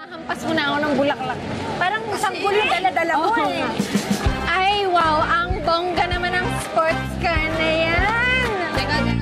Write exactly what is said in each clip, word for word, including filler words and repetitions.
Hampas mo na ako ng bulaklak. Parang sanggol yung dala-dala mo eh. Ay, wow! Ang bongga naman ng sports car na yan! Teka, teka.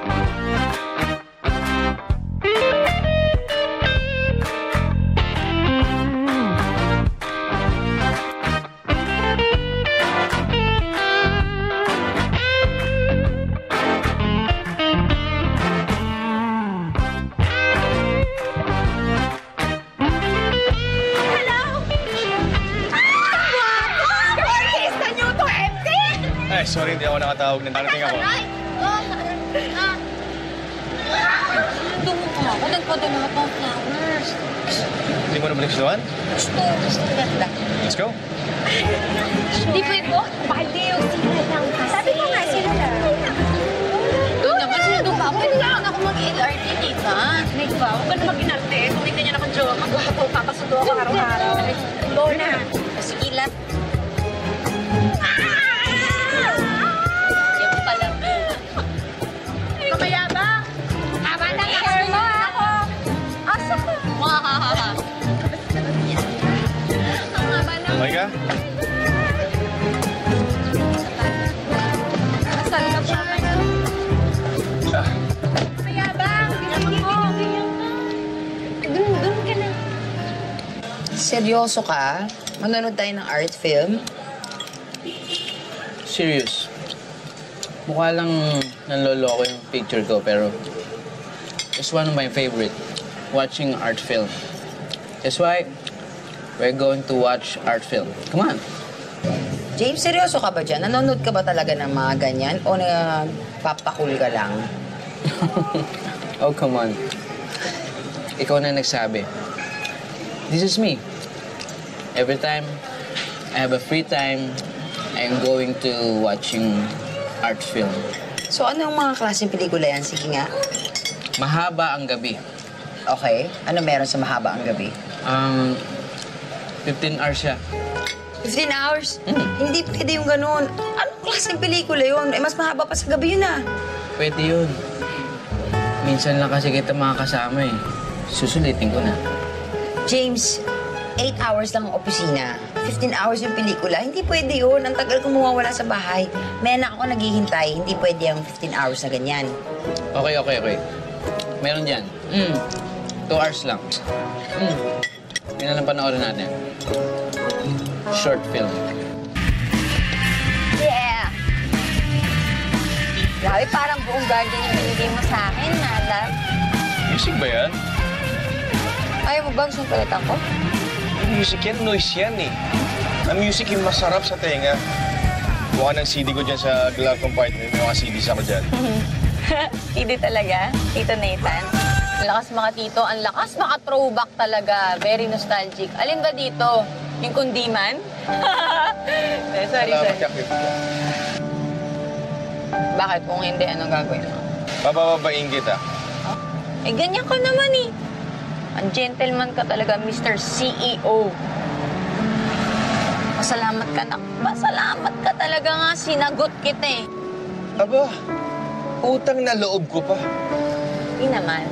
Ay, sorry, hindi ako nakatawag. Nandarating ako. Tungo ko ako. Nagpadala ka pang flowers. Hindi mo na ba nagustuhan? Gusto. Gusto ganda. Let's go. Hindi po ito. Baliw. Sila lang. Sabi ko nga, sila lang. Doon naman sila doon pa. Pwede naman ako mag-L R T, diba? May ba? Huwag ka na mag-L R T. Kung may ganyan akong joke, magwapo. Papasundo ako araw-araw. Lona. Sige lang. Kamayaba! Tama na nga! Share mo ako! Asa ko? Wahahaha! Ang haba na. Okay ka? Asal ka pa man. Ah. Kamayaba! Binaman mo! Dun, dun ka na. Seryoso ka? Manonood tayo ng art film? Serious. Mukha lang nanloloko yung picture ko, pero it's one of my favorite, watching art film. That's why we're going to watch art film. Come on. James, seryoso ka ba dyan? Nanonood ka ba talaga ng mga ganyan? O nagpapakul ka lang? Oh, come on. Ikaw na nagsabi. This is me. Every time I have a free time, I'm going to watching art film. So, ano yung mga klaseng pelikula yan? Sige nga. Mahaba ang gabi. Okay. Ano meron sa mahaba ang gabi? Um, fifteen hours siya. fifteen hours? Mm. Hindi pwede yung ganun. Anong klaseng pelikula yun? Eh, mas mahaba pa sa gabi yun ah. Pwede yun. Minsan lang kasi kita makakasama eh. Susulitin ko na. James, eight hours lang ang opisina. fifteen hours yung pelikula. Hindi pwede yun. Ang tagal kong mawawala sa bahay. May anak ako naghihintay. Hindi pwede yung fifteen hours na ganyan. Okay, okay, okay. Meron dyan. Mm. Two hours lang. Mm. Yun na lang panoorin natin. Short film. Yeah! Grabe, parang buong garden yung binigay mo sa akin, Nala. Music ba yan? Ayaw mo ba gusto palitan ko? Music yan, noise yan eh. Ang music yung masarap sa tenga. Buka ng C D ko dyan sa glove compartment. May mga C Ds ako dyan. C D talaga? Tito Nathan? Ang lakas mga tito. Ang lakas mga throwback talaga. Very nostalgic. Alin ba dito? Yung kundiman? sorry, sorry. Salamat ka, Kip. Bakit? Kung hindi, anong gagawin mo? Papababain kita. Huh? Eh, ganyan ka naman eh. Ang gentleman ka talaga, Mister C E O. Pasalamat ka na. Pasalamat ka talaga nga. Sinagot kita eh. Aba, utang na loob ko pa. Hindi naman.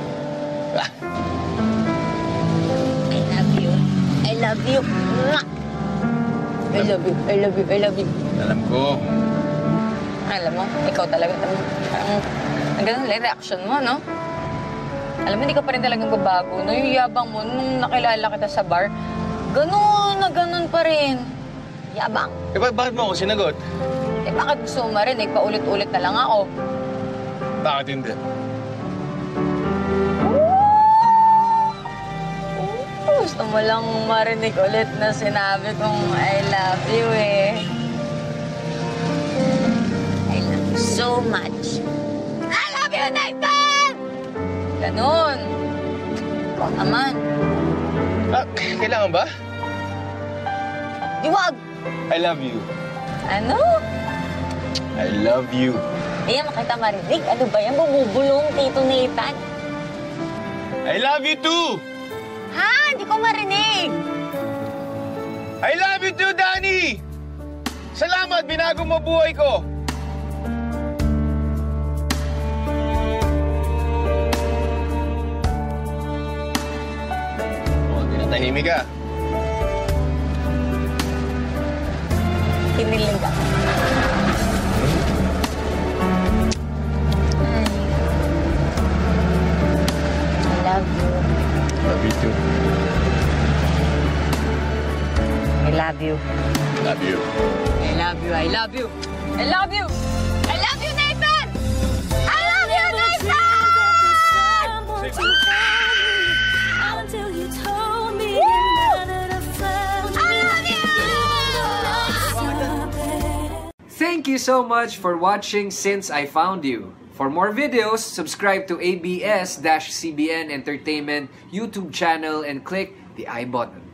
I love you. I love you. Mwah! I love you. I love you. I love you. Alam ko. Alam mo, ikaw talaga. Parang, ang ganun lang reaction mo, no? Alam mo, hindi ka pa rin talagang babago. No? Yung yabang mo, nung nakilala kita sa bar, ganun na ganun pa rin. Yabang. Eh, ba bakit mo ako sinagot? Eh, bakit gusto mo marinig? Paulit-ulit na lang ako. Bakit hindi? Ooh, gusto mo lang marinig ulit na sinabi kong I love you eh. I love you so much. I love you, Nathan! Ganun. Ikaw naman. Ah, kailangan ba? Diwag! I love you. Ano? I love you. Ayan, makita marinig. Ano ba yan? Bumubulong, Tito Nathan. I love you too! Ha? Hindi ko marinig. I love you too, Dani! Salamat, binago mo buhay ko. Tahimik ka. Kinilig ako. I love you. Love you too. I love you. Love you. I love you. I love you. I love you. I love you, Nathan! I love you, Nathan! Until you told me you wanted a friend. I love you! Thank you so much for watching Since I Found You. For more videos, subscribe to A B S C B N Entertainment YouTube channel and click the I button.